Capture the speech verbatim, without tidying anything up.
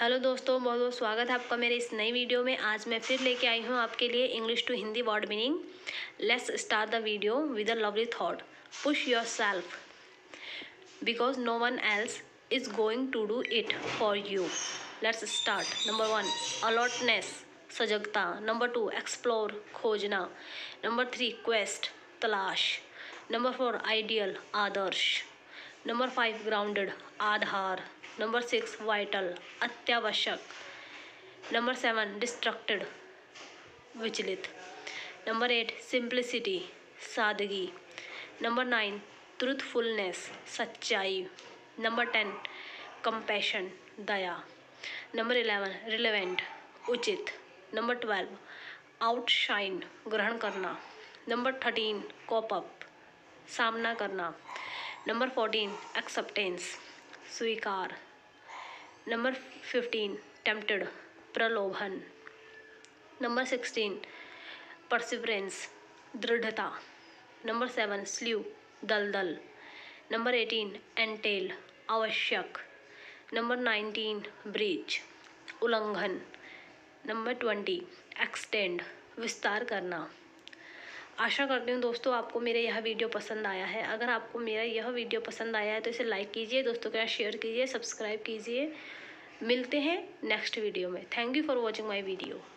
Hello दोस्तों, बहुत बहुत स्वागत है आपका मेरे इस नई वीडियो में। आज मैं फिर लेके आई हूँ आपके लिए English to Hindi word meaning. Let's start the video with a lovely thought. Push yourself because no one else is going to do it for you. Let's start. Number one, alertness, सजगता। Number two, explore, खोजना। Number three, quest, तलाश। Number four, ideal, आदर्श। Number five, grounded, आधार। Number six, vital, अत्यावश्यक। Number seven, distracted, विचलित। Number eight, simplicity, सादगी। Number nine, truthfulness, सच्चाई। Number ten, compassion, दया। नंबर इलेवन, रिलेवेंट, उचित। नंबर ट्वेल्व, आउटशाइन, ग्रहण करना। नंबर थर्टीन, कॉप अप, सामना करना। नंबर फोर्टीन, एक्सेप्टेंस, स्वीकार। नंबर फिफ्टीन, टेम्प्टेड, प्रलोभन। नंबर सिक्सटीन, परसिवरेंस, दृढ़ता। नंबर सेवन, स्ल्यू, दलदल। नंबर एटीन, एंटेल, आवश्यक। नंबर नाइनटीन, ब्रीच, उल्लंघन। नंबर ट्वेंटी, एक्सटेंड, विस्तार करना। आशा करती हूँ दोस्तों आपको मेरा यह वीडियो पसंद आया है। अगर आपको मेरा यह वीडियो पसंद आया है तो इसे लाइक कीजिए, दोस्तों के साथ शेयर कीजिए, सब्सक्राइब कीजिए। मिलते हैं नेक्स्ट वीडियो में। Thank you for watching my video.